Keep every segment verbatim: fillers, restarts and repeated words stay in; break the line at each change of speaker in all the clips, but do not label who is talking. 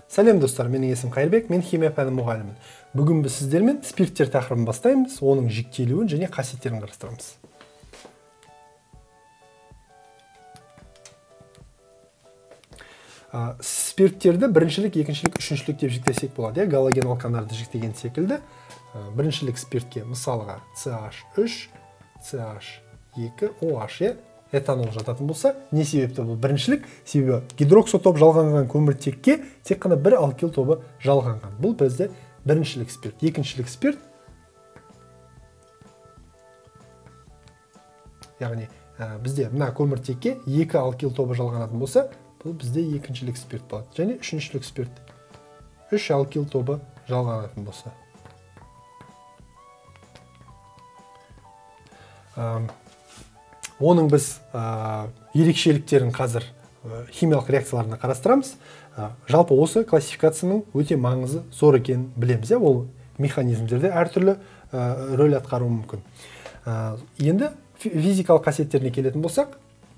Сәлем достар, менің есім Қайырбек, мен химия пәні мұғалімімін. Бүгін біз сіздермен спирттер тақырыбын бастаймыз, оның жіктелуін және қасиеттерін қарастырамыз. Спирттерді біріншілік, екіншілік, үшіншілік деп жіктесек болады. Галоген алкандарды жіктеген секілді. Біріншілік спиртке мысалға С H үш, С H екі, О H этанол жататын болса, не себепті бұл біріншілік? Себебі гидроксотоп жалғанған көміртекке тек қана бір алкил тобы жалғанған. Бұл бізде біріншілік спирт. Екіншілік спирт, яғни бізде мына көміртекке екі алкил тобы жалғанатын болса, бұл бізде екіншілік спирт болады. Және үшіншілік спирт, үш алкил тобы жалғанатын болса. Оның біз ерекшеліктерін қазір химиялық реакцияларына қарастырамыз. Жалпы осы классификацияның өте маңызы зор екенін білеміз. Ол механизмдерде әртүрлі рөл атқаруы мүмкін. Енді физикалық қасиеттеріне келетін болсақ,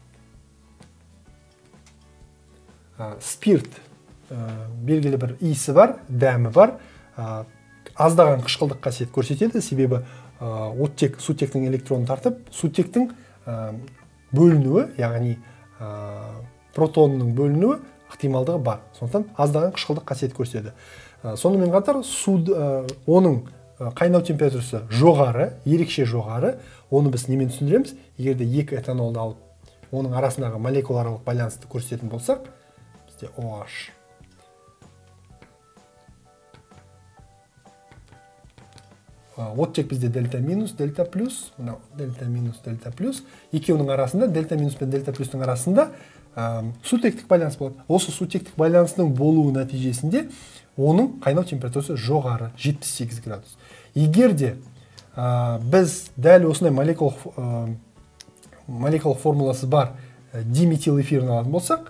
спирт белгілі бір иісі бар, дәмі бар, аздаған қышқылдық қасиет көрсетеді. Себебі оттек сутектің электронын тартып, сутектің бөлінуі, яғни протонның бөлінуі ықтималдығы бар. Сондықтан аздаған қышқылдық қасиет көрсетеді. Сонымен қатар оның қайнау температурасы жоғары, ерекше жоғары. Оны біз немен түсіндіреміз? Егерде екі этанолды алып, оның арасындағы молекулааралық байланысты көрсететін болсақ, бізде О H оттек бізде дельта минус, дельта плюс, дельта минус, дельта плюс. Екеуінің арасында, дельта минус пен дельта плюстің арасында сутектік байланыс болады. Осы сутектік байланысының болуы нәтижесінде оның қайнау температурасы жоғары, жетпіс сегіз градус. Егер де біз дәл осындай молекулалық формуласы бар диметил эфирін алатын болсақ,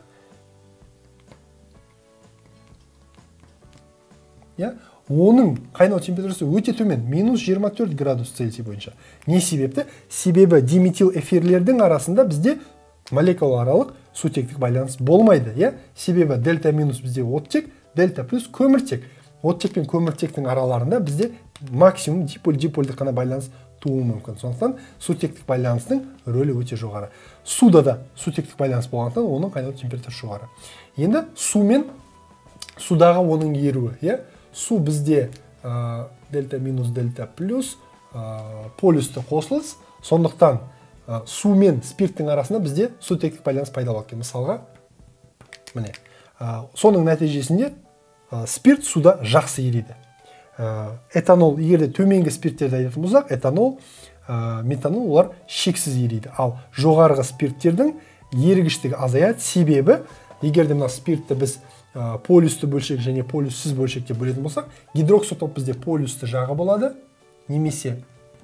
оның қайнау температурасы өте төмен, минус жиырма төрт градус Цельсий бойынша. Не себепті? Себебі диметил эфирлердің арасында бізде молекулааралық сутектік байланыс болмайды. Себебі дельта минус бізде оттек, дельта плюс көміртек. Оттек пен көміртектің араларында бізде максимум диполь-диполдік қана байланыс тууы мүмкін. Сондықтан сутектік байланыстың рөлі өте жоғары. Суда да сутектік байланыс болғандықтан оның қайнау температурасы жоғары. Енді су мен судағы оның еруі. Су бізде дельта минус, дельта плюс полюсті қосылыс. Сондықтан су мен спирттің арасында бізде сутектік байланыс пайда болады. Мысалға, міне, соның нәтижесінде спирт суда жақсы ериді. Этанол, егерде төменгі спирттерді айтатын болсақ, этанол, метанол, олар шексіз ериді. Ал жоғарғы спирттердің ерігіштігі азаяды. Себебі, егерде мына спиртті біз полюсті бөлшек және полюссіз бөлшек деп бөлетін болсақ, гидроксотоп бізде полюсті жағы болады, немесе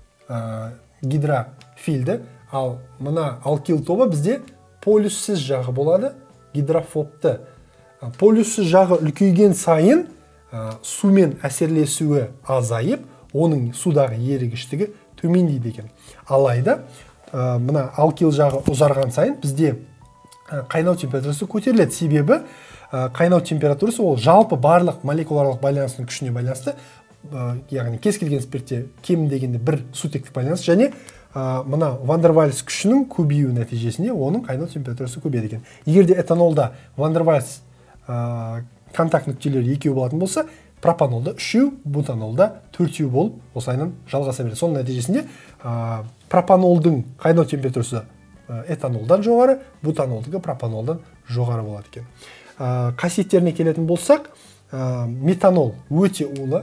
гидрофилді, ал мына алкил тобы бізде полюссіз жағы болады, гидрофобты. Полюссіз жағы үлкейген сайын сумен әсерлесуі азайып, оның судағы ерігіштігі төмендейді екен. Алайда, мына алкил жағы ұзарған сайын бізде қайнау температурасы көтеріледі. Себебі қайнау температурасы ол жалпы барлық молекуларлық байланысының күшіне байланысты, яғни кез келген спиртте кем дегенде бір сутектік байланыс, және мына ван дер Вальс күшінің көбеюі нәтижесінде оның қайнау температурасы көбейеді екен. Егерде этанолда ван дер Вальс контакт нүктелері екеу болатын болса, пропанолда үшеу, бутанолда төртеу болып, осылайынан жалғаса береді. Соның нәтижесінде пропанолдың қайнау температурасы этанолдан жоғары, бутанолдығы пропанолдан жоғары болады екен. Қасиеттеріне келетін болсақ, метанол өте улы,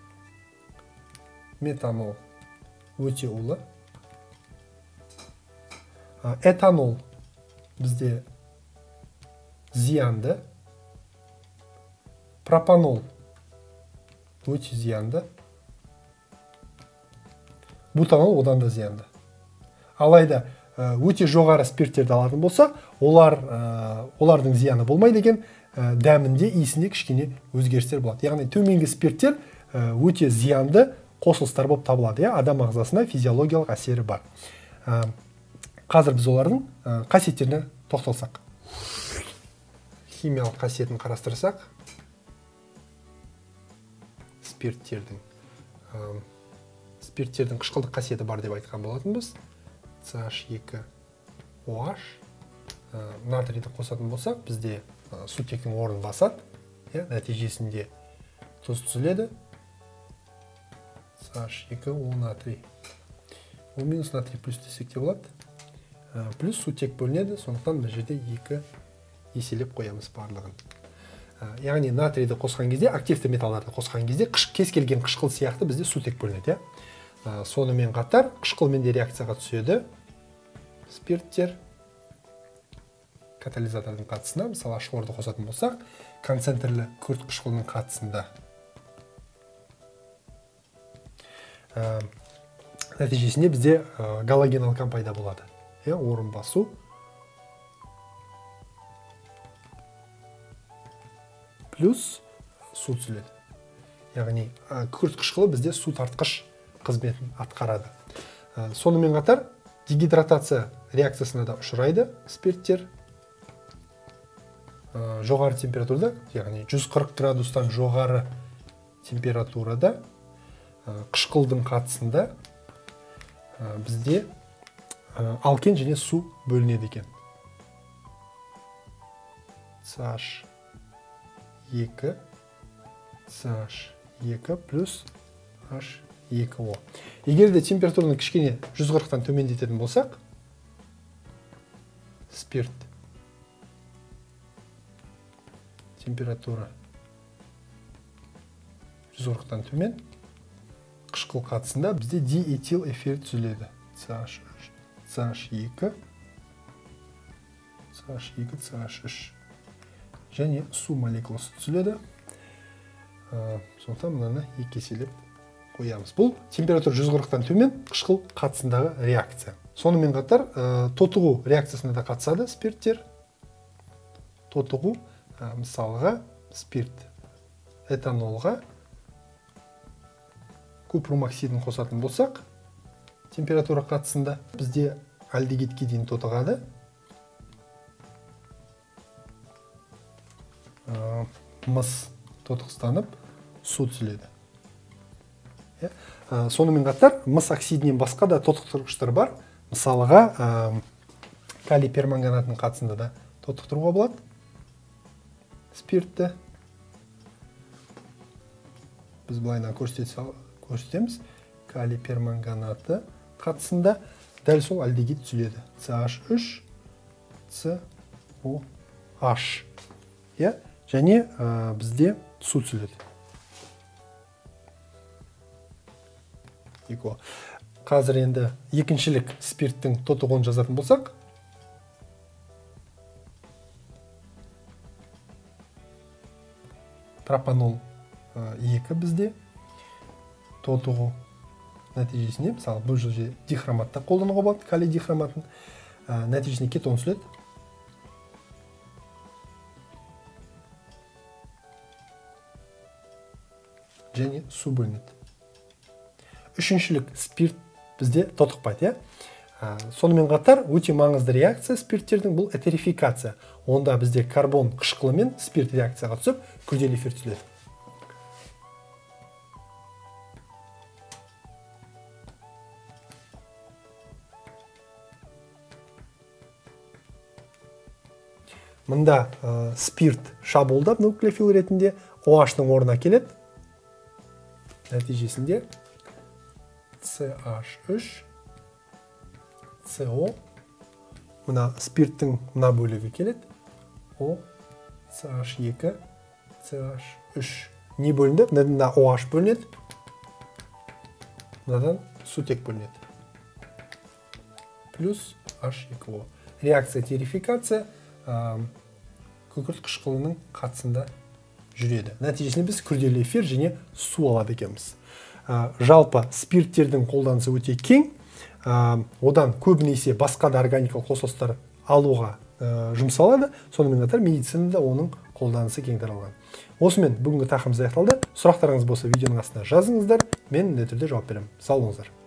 метанол өте улы, этанол бізде зиянды, пропанол өте зиянды, бутанол одан да зиянды. Алайда өте жоғары спирттерді алатын болса, олардың зияны болмайды екен, дәмінде, иісінде кішкене өзгерістер болады. Яғни төменгі спирттер өте зиянды қосылыстар болып табылады. Адам ағзасына физиологиялық әсері бар. Қазір біз олардың қасиеттеріне тоқталсақ. Химиялық қасиетін қарастырсақ, спирттердің спирттердің қышқылдық қасиеті бар деп айтқан болатынбыз. С H екі O H натрийді қосатын болсақ, бізде сутектің орнын басады. Нәтижесінде тұз түзіледі. С H екі O натрий. О минус натрий плюс десек те болады. Плюс сутек бөлінеді, сондықтан бұл жерде екі еселеп қоямыз барлығын. Яғни натрийді қосқан кезде, активті металларды қосқан кезде, кез келген қышқыл сияқты бізде сутек бөлінеді. Сонымен қатар қышқылмен де реакцияға түседі. Спирттер катализатордың қатысына, мысалы хлорды қосатын болсақ, концентрлі күрт қышқылының қатысында нәтижесінде бізде галоген алкан пайда болады. Орын басу. Плюс су түзіледі. Яғни күрт қышқылы бізде су тартқыш қызметін атқарады. Сонымен қатар дегидратация реакциясына да ұшырайды спирттер. Жоғары температурада, яғни жүз қырық градустан жоғары температурада қышқылдың қатысында бізде алкен және су бөлінеді екен. С H екі С H екі плюс H екі O. Егер де температураны кішкене жүз қырықтан төмендететін болсақ, спирт температура жүз қырықтан төмен, қышқыл қатысында бізде диэтил эфир түзіледі. С H екі С H екі С H үш және су молекуласы түзіледі. Сондықтан мынаны екі еселеп қоямыз. Бұл температура жүз қырықтан төмен қышқыл қатысындағы реакция. Сонымен қатар тотығу реакциясына да қатысады спирттер. Тотығу мысалға спирт этанолға купрум оксидін қосатын болсақ, температура қатысында бізде альдегидке дейін тотығады. Мыс тотықстанып, су түзіледі. Сонымен қатар, мыс оксидінен басқа да тотықтырғыштар бар. Мысалға, калий перманганатының қатысында да тотықтыруға болады. Спиртті біз былайынан көрсетеміз. Калий перманганаты қатысында дәл сол альдегид түзіледі. С H үш С O H. Және бізде су түзіледі. Қазір енді екіншілік спирттің тотығуын жазатын болсақ, пропанол екі бізде тотығу нәтижесіне, мысалы бұл жерде дихроматта қолдануға болады, калий дихроматын, нәтижесіне кетон түзіледі. Және су бөлінеді. Үшіншілік спирт бізде тотықпайды. Сонымен қатар өте маңызды реакция спирттердің бұл этерификация. Онда бізде карбон қышқылымен спирт реакцияға түсіп, күрделі эфир түзіледі. Мында спирт шабуылдап нуклеофил ретінде OH-ның орнына келеді. Нәтижесінде С H үш С O мына спирттің мына бөлігі келеді. O С H екі С H үш не бөлінді? Мына OH бөлінеді. Мынадан сутек бөлінеді. Плюс H екі O. Реакция терификация күкірт қышқылының қатысында жүреді. Нәтижесінде біз күрделі эфир және су алады екенбіз. Жалпы спирттердің қолданысы өте кең. Одан көбінесе басқа да органикалық қосылыстар алуға жұмсалады. Сонымен қатар медицинада оның қолданысы кең таралған. Осымен бүгінгі тақырыбымыз аяқталды. Сұрақтарыңыз болса видеоның астына жазыңыздар. Мен міндетті түрде жауап беремін. Сау болыңыздар.